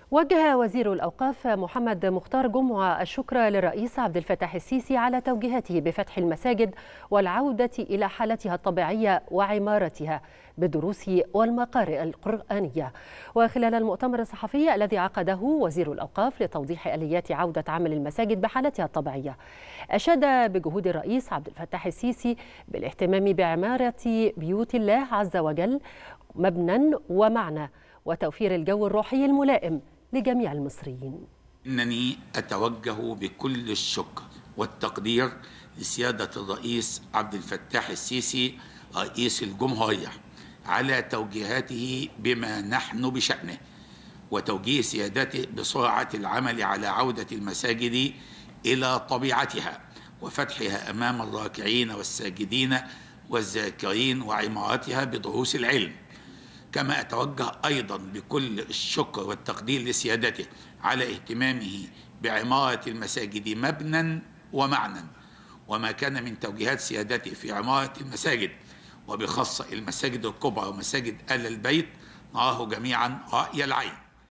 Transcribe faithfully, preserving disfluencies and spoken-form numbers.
وجه وزير الأوقاف محمد مختار جمعة الشكر للرئيس عبد الفتاح السيسي على توجيهاته بفتح المساجد والعودة إلى حالتها الطبيعية وعمارتها بالدروس والمقارئ القرآنية. وخلال المؤتمر الصحفي الذي عقده وزير الأوقاف لتوضيح آليات عودة عمل المساجد بحالتها الطبيعية، أشاد بجهود الرئيس عبد الفتاح السيسي بالاهتمام بعمارة بيوت الله عز وجل مبنى ومعنى وتوفير الجو الروحي الملائم لجميع المصريين. إنني أتوجه بكل الشكر والتقدير لسيادة الرئيس عبد الفتاح السيسي رئيس الجمهورية على توجيهاته بما نحن بشأنه، وتوجيه سيادته بسرعة العمل على عودة المساجد إلى طبيعتها وفتحها أمام الراكعين والساجدين والذاكرين وعمارتها بدروس العلم. كما أتوجه أيضا بكل الشكر والتقدير لسيادته على اهتمامه بعمارة المساجد مبنى ومعنى، وما كان من توجيهات سيادته في عمارة المساجد وبخاصة المساجد الكبرى ومساجد آل البيت نراه جميعا رأي العين.